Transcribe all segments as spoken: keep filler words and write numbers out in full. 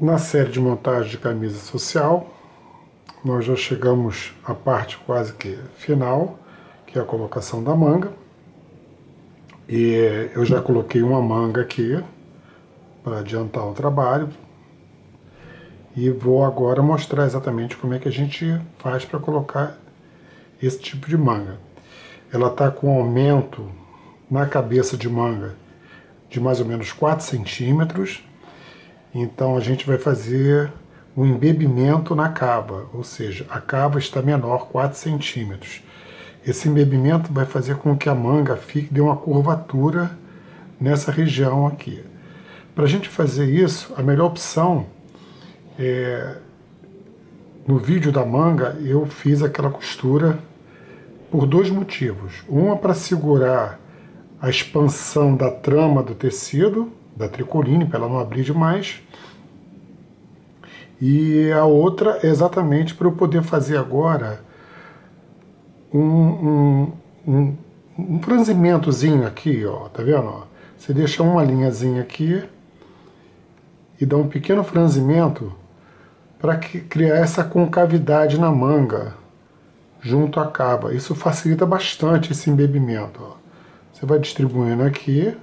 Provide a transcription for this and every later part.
Na série de montagem de camisa social, nós já chegamos à parte quase que final, que é a colocação da manga. E eu já coloquei uma manga aqui para adiantar o trabalho. E vou agora mostrar exatamente como é que a gente faz para colocar esse tipo de manga. Ela está com aumento na cabeça de manga de mais ou menos quatro centímetros. Então a gente vai fazer um embebimento na cava, ou seja, a cava está menor, quatro centímetros. Esse embebimento vai fazer com que a manga fique, dê uma curvatura nessa região aqui. Para a gente fazer isso, a melhor opção é, no vídeo da manga, eu fiz aquela costura por dois motivos. Uma para segurar a expansão da trama do tecido, da tricoline, para ela não abrir demais. E a outra é exatamente para eu poder fazer agora um, um, um, um franzimentozinho aqui, ó, tá vendo? Você deixa uma linhazinha aqui e dá um pequeno franzimento para criar essa concavidade na manga junto à cava. Isso facilita bastante esse embebimento, ó. Você vai distribuindo aqui.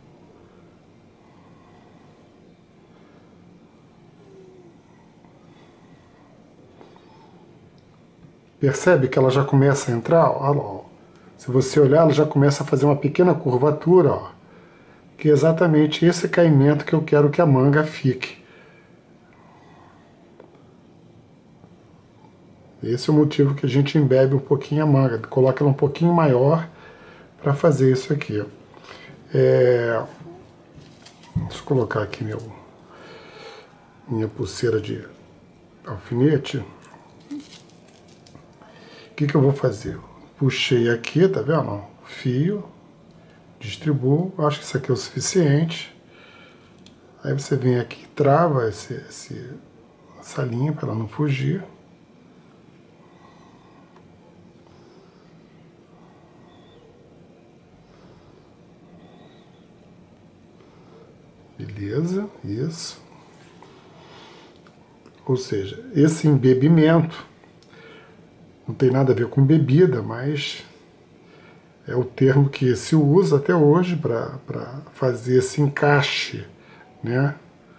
Percebe que ela já começa a entrar? Ó, ó. Se você olhar, ela já começa a fazer uma pequena curvatura, ó, que é exatamente esse caimento que eu quero que a manga fique. Esse é o motivo que a gente embebe um pouquinho a manga, coloca ela um pouquinho maior para fazer isso aqui. É... Deixa eu colocar aqui meu... minha pulseira de alfinete. O que que eu vou fazer? Puxei aqui, tá vendo? Fio, distribuo, acho que isso aqui é o suficiente. Aí você vem aqui e trava esse, esse, essa linha para ela não fugir. Beleza, isso. Ou seja, esse embebimento não tem nada a ver com bebida, mas é o termo que se usa até hoje para fazer esse encaixe, né,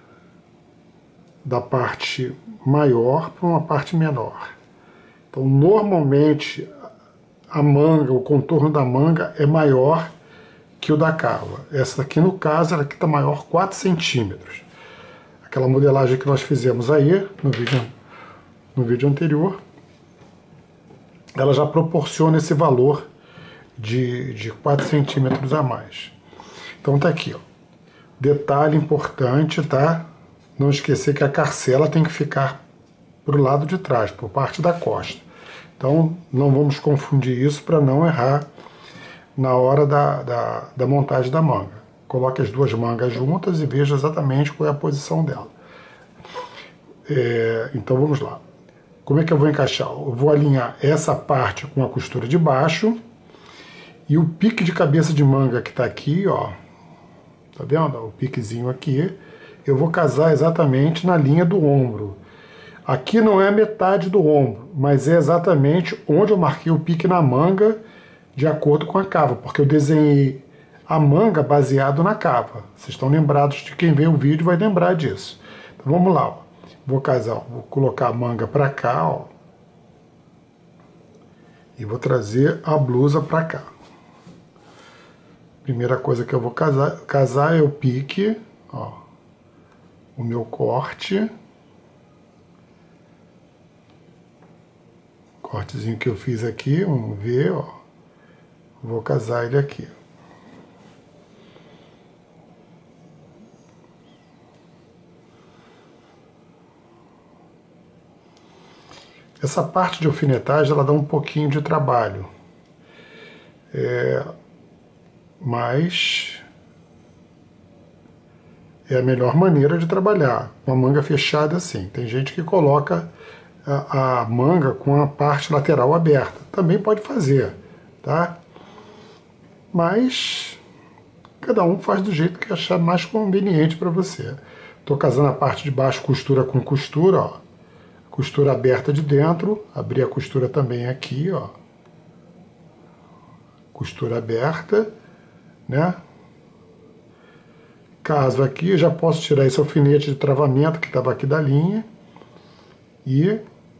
da parte maior para uma parte menor. Então, normalmente, a manga, o contorno da manga é maior que o da cava. Essa aqui, no caso, ela aqui está maior quatro centímetros. Aquela modelagem que nós fizemos aí no vídeo, no vídeo anterior, ela já proporciona esse valor de, de quatro centímetros a mais. Então tá aqui, ó. Detalhe importante, tá? Não esquecer que a carcela tem que ficar pro lado de trás, por parte da costa. Então não vamos confundir isso para não errar na hora da, da, da montagem da manga. Coloque as duas mangas juntas e veja exatamente qual é a posição dela. É, então vamos lá. Como é que eu vou encaixar? Eu vou alinhar essa parte com a costura de baixo e o pique de cabeça de manga que está aqui, ó, tá vendo? O piquezinho aqui, eu vou casar exatamente na linha do ombro. Aqui não é a metade do ombro, mas é exatamente onde eu marquei o pique na manga de acordo com a cava, porque eu desenhei a manga baseado na cava. Vocês estão lembrados de quem vê o vídeo vai lembrar disso. Então vamos lá, ó. Vou casar, vou colocar a manga para cá, ó, e vou trazer a blusa para cá. Primeira coisa que eu vou casar, casar é o pique, ó, o meu corte, cortezinho que eu fiz aqui, vamos ver, ó, vou casar ele aqui. Essa parte de alfinetagem, ela dá um pouquinho de trabalho, é, mas é a melhor maneira de trabalhar, com a manga fechada assim. Tem gente que coloca a, a manga com a parte lateral aberta, também pode fazer, tá? Mas cada um faz do jeito que achar mais conveniente para você. Estou casando a parte de baixo costura com costura, ó. Costura aberta de dentro, abri a costura também aqui, ó. Costura aberta, né? Caso aqui, eu já posso tirar esse alfinete de travamento que estava aqui da linha e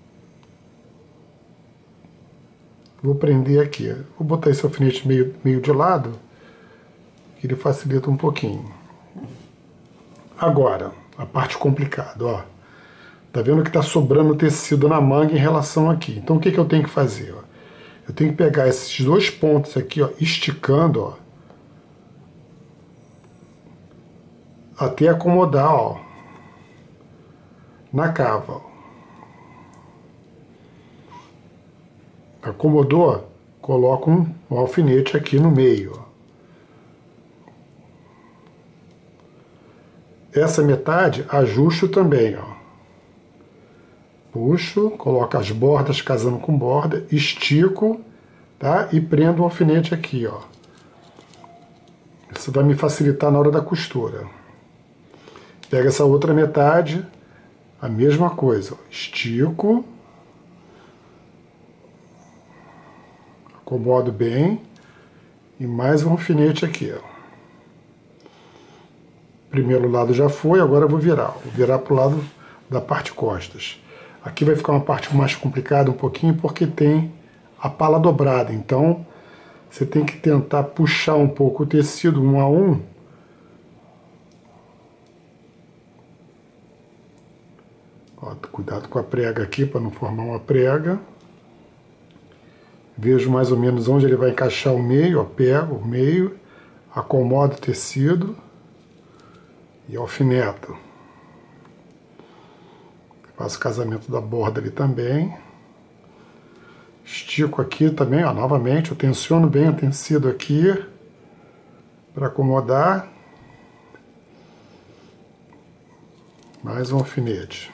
vou prender aqui. Vou botar esse alfinete meio, meio de lado, que ele facilita um pouquinho. Agora, a parte complicada, ó. Tá vendo que tá sobrando tecido na manga em relação aqui. Então o que que eu tenho que fazer, ó? Eu tenho que pegar esses dois pontos aqui, ó, esticando, ó, até acomodar, ó, na cava, ó. Acomodou? Coloco um, um alfinete aqui no meio, ó. Essa metade ajusto também, ó. Puxo, coloco as bordas casando com borda, estico, tá? E prendo o alfinete aqui, ó. Isso vai me facilitar na hora da costura. Pega essa outra metade, a mesma coisa, ó. Estico, acomodo bem e mais um alfinete aqui, ó. Primeiro lado já foi, agora eu vou virar. Vou virar para o lado da parte costas. Aqui vai ficar uma parte mais complicada um pouquinho, porque tem a pala dobrada. Então, você tem que tentar puxar um pouco o tecido um a um. Ó, cuidado com a prega aqui, para não formar uma prega. Vejo mais ou menos onde ele vai encaixar o meio, ó, pego o meio, acomodo o tecido e alfineto. Faço o casamento da borda ali também. Estico aqui também, ó, novamente, eu tensiono bem o tecido aqui para acomodar. Mais um alfinete.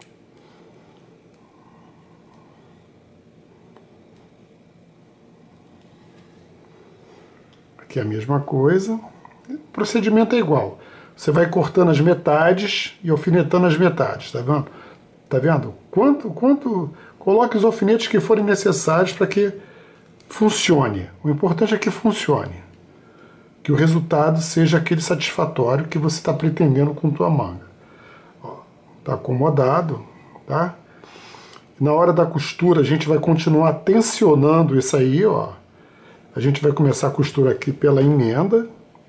Aqui é a mesma coisa. O procedimento é igual. Você vai cortando as metades e alfinetando as metades, tá vendo? Tá vendo? Quanto, quanto... Coloque os alfinetes que forem necessários para que funcione. O importante é que funcione. Que o resultado seja aquele satisfatório que você está pretendendo com tua manga. Ó, tá acomodado, tá? Na hora da costura a gente vai continuar tensionando isso aí, ó. A gente vai começar a costura aqui pela emenda.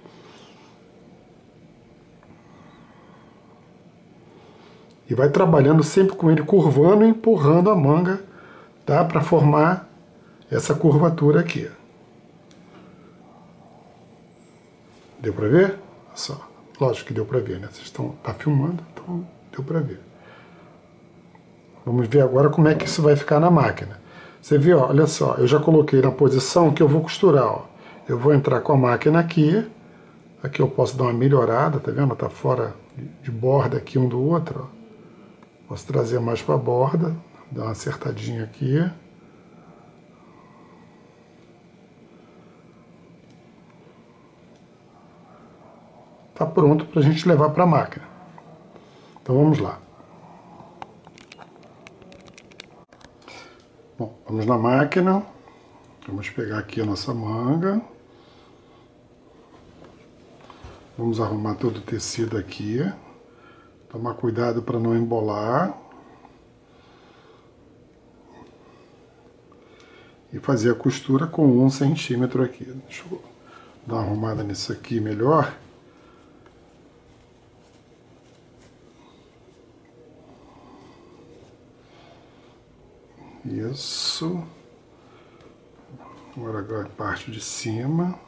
E vai trabalhando sempre com ele curvando e empurrando a manga, tá? Para formar essa curvatura aqui. Deu para ver? Olha só. Lógico que deu para ver, né? Vocês estão tá filmando, então deu para ver. Vamos ver agora como é que isso vai ficar na máquina. Você vê, ó, olha só, eu já coloquei na posição que eu vou costurar, ó. Eu vou entrar com a máquina aqui. Aqui eu posso dar uma melhorada, tá vendo? Tá fora de borda aqui um do outro, ó. Posso trazer mais para a borda, dar uma acertadinha aqui. Tá pronto para a gente levar para a máquina. Então vamos lá. Bom, vamos na máquina. Vamos pegar aqui a nossa manga. Vamos arrumar todo o tecido aqui. Tomar cuidado para não embolar. E fazer a costura com um centímetro aqui. Deixa eu dar uma arrumada nisso aqui melhor. Isso. Agora, agora a parte de cima.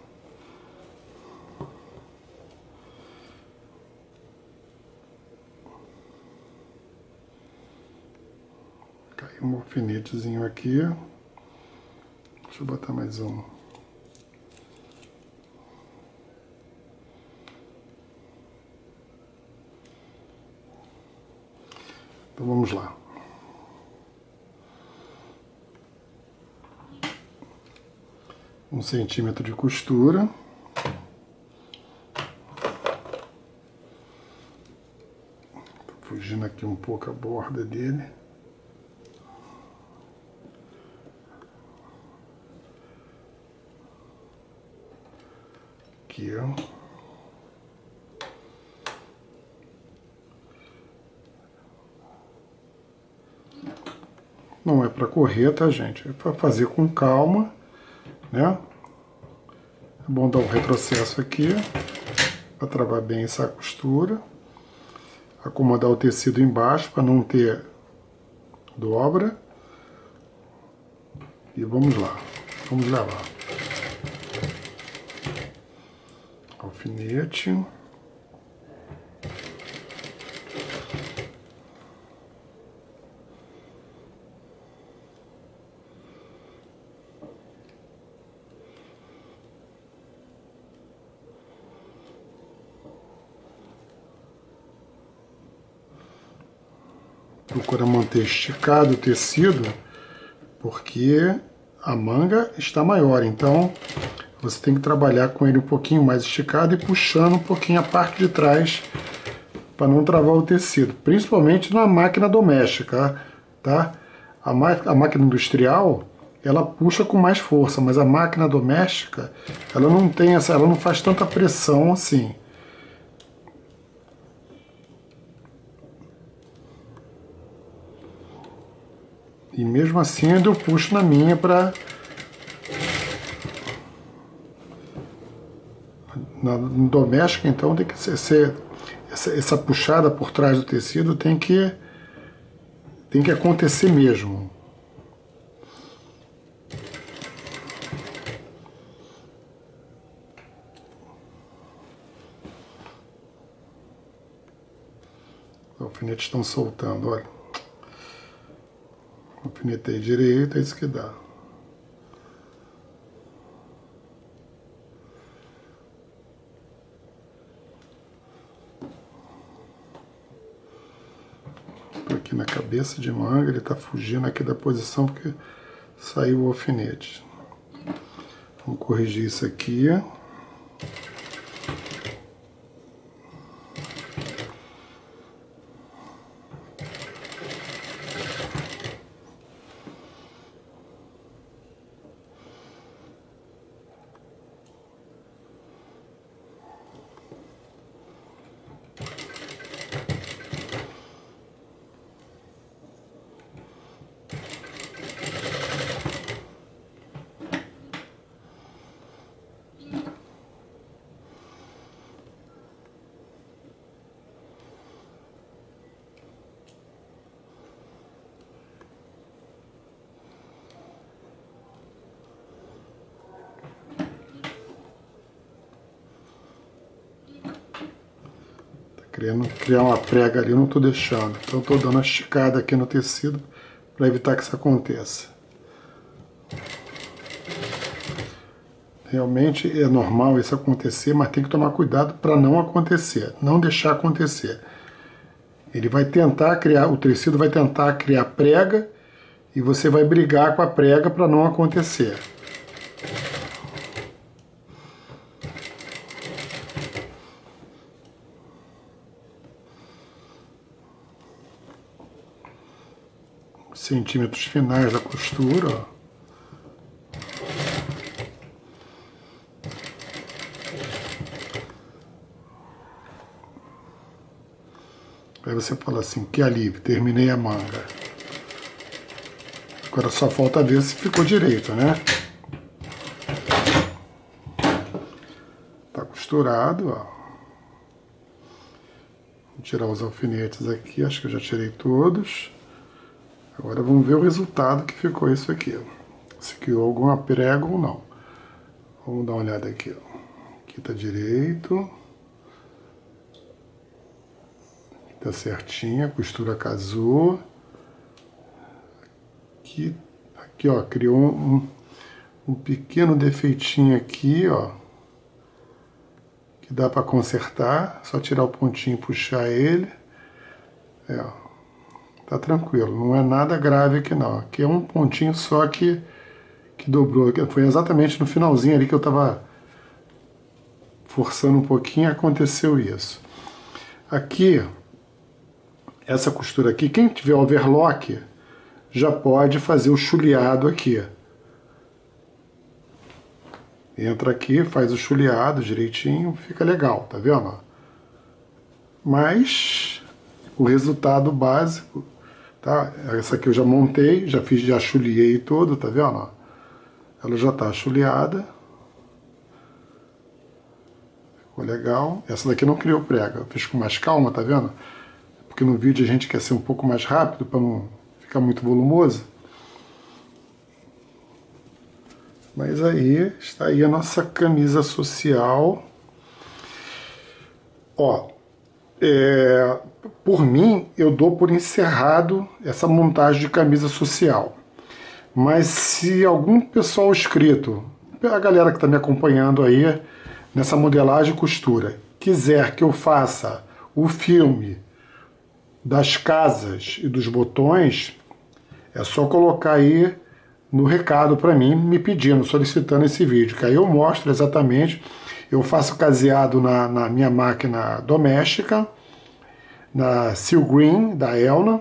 Caiu um alfinetezinho aqui. Deixa eu botar mais um. Então vamos lá. Um centímetro de costura. fugindo aqui um pouco a borda dele. Aqui, ó. Não é para correr, tá, gente? É para fazer com calma, né? É bom dar um retrocesso aqui para travar bem essa costura. Acomodar o tecido embaixo para não ter dobra. E vamos lá, vamos levar. Alfinete. Procura manter esticado o tecido, porque a manga está maior, então você tem que trabalhar com ele um pouquinho mais esticado e puxando um pouquinho a parte de trás para não travar o tecido, principalmente na máquina doméstica, tá? A, a máquina industrial, ela puxa com mais força, mas a máquina doméstica, ela não tem essa, ela não faz tanta pressão assim. E mesmo assim ainda eu puxo na minha para... Na doméstica, então, tem que ser, ser essa, essa puxada por trás do tecido tem que, tem que acontecer mesmo. Os alfinetes estão soltando, olha. Alfinetei direito, é isso que dá. Tô aqui na cabeça de manga, ele tá fugindo aqui da posição porque saiu o alfinete. Vamos corrigir isso aqui. Querendo criar uma prega ali, não estou deixando. Então estou dando uma esticada aqui no tecido para evitar que isso aconteça. Realmente é normal isso acontecer, mas tem que tomar cuidado para não acontecer, não deixar acontecer. Ele vai tentar criar, o tecido vai tentar criar prega e você vai brigar com a prega para não acontecer. Centímetros finais da costura, ó. Aí você fala assim, que alívio, terminei a manga. Agora só falta ver se ficou direito, né? Tá costurado, ó. Vou tirar os alfinetes aqui, acho que eu já tirei todos. Agora vamos ver o resultado que ficou isso aqui. Se criou alguma prega ou não. Vamos dar uma olhada aqui, ó. Aqui tá direito. Tá certinho, a costura casou. Aqui, aqui ó, criou um, um pequeno defeitinho aqui, ó. Que dá para consertar. Só tirar o pontinho e puxar ele. É, ó. Tá tranquilo, não é nada grave aqui não. Aqui é um pontinho só que, que dobrou. Foi exatamente no finalzinho ali que eu tava forçando um pouquinho, aconteceu isso. Aqui essa costura aqui, quem tiver overlock já pode fazer o chuleado aqui. Entra aqui, faz o chuleado direitinho, fica legal, tá vendo? Mas o resultado básico, tá? Essa aqui eu já montei, já fiz, já chuleei todo, tá vendo? Ela já tá chuleada. Ficou legal. Essa daqui não criou prega, eu fiz com mais calma, tá vendo? Porque no vídeo a gente quer ser um pouco mais rápido para não ficar muito volumoso. Mas aí, está aí a nossa camisa social. Ó, é, por mim, eu dou por encerrado essa montagem de camisa social. Mas se algum pessoal inscrito, a galera que está me acompanhando aí nessa modelagem e costura, quiser que eu faça o filme das casas e dos botões, é só colocar aí no recado para mim, me pedindo, solicitando esse vídeo, que aí eu mostro exatamente. Eu faço caseado na, na minha máquina doméstica, na Seal Green, da Elna,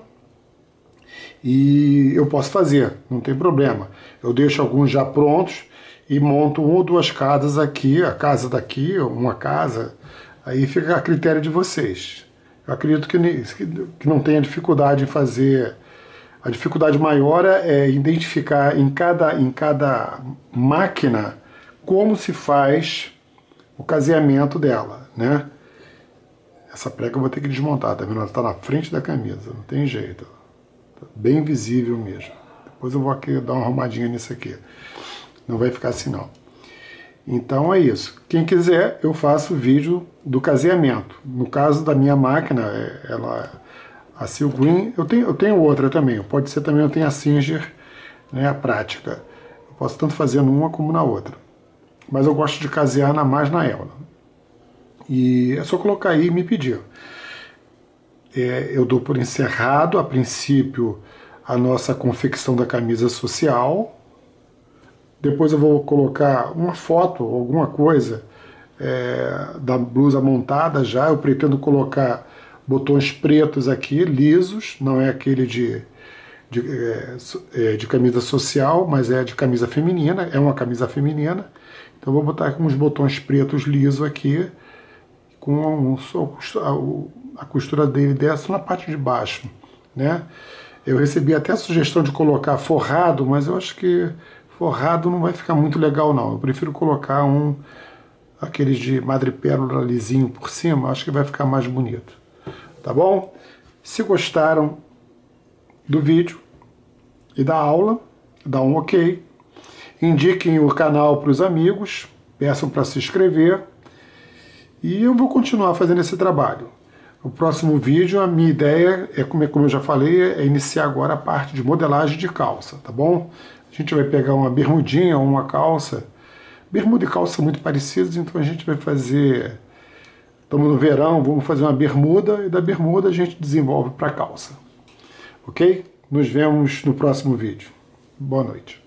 e eu posso fazer, não tem problema. Eu deixo alguns já prontos e monto uma ou duas casas aqui, a casa daqui, uma casa, aí fica a critério de vocês. Eu acredito que, que não tenha dificuldade em fazer. A dificuldade maior é identificar em cada, em cada máquina como se faz o caseamento dela, né? Essa prega eu vou ter que desmontar, tá vendo? Ela está na frente da camisa, não tem jeito. Tá bem visível mesmo. Depois eu vou aqui dar uma arrumadinha nisso aqui. Não vai ficar assim não. Então é isso. Quem quiser, eu faço vídeo do caseamento. No caso da minha máquina, ela, a Seal Green, eu tenho, eu tenho outra também. Pode ser também, eu tenho a Singer, né, a prática. Eu posso tanto fazer numa como na outra. Mas eu gosto de casear na, mais na Elna. E é só colocar aí e me pedir. É, eu dou por encerrado, a princípio, a nossa confecção da camisa social. Depois eu vou colocar uma foto, alguma coisa é, da blusa montada já. Eu pretendo colocar botões pretos aqui, lisos, não é aquele de, de, é, de camisa social, mas é de camisa feminina, é uma camisa feminina. Então eu vou botar uns botões pretos lisos aqui, com um, a costura dele dessa na parte de baixo, né? Eu recebi até a sugestão de colocar forrado, mas eu acho que forrado não vai ficar muito legal não. Eu prefiro colocar um, aqueles de madrepérola lisinho por cima, acho que vai ficar mais bonito. Tá bom? Se gostaram do vídeo e da aula, dá um ok. Indiquem o canal para os amigos, peçam para se inscrever. E eu vou continuar fazendo esse trabalho. O próximo vídeo, a minha ideia é, como eu já falei, é iniciar agora a parte de modelagem de calça, tá bom? A gente vai pegar uma bermudinha ou uma calça. Bermuda e calça são muito parecidas, então a gente vai fazer... Estamos no verão, vamos fazer uma bermuda, e da bermuda a gente desenvolve para calça. Ok? Nos vemos no próximo vídeo. Boa noite.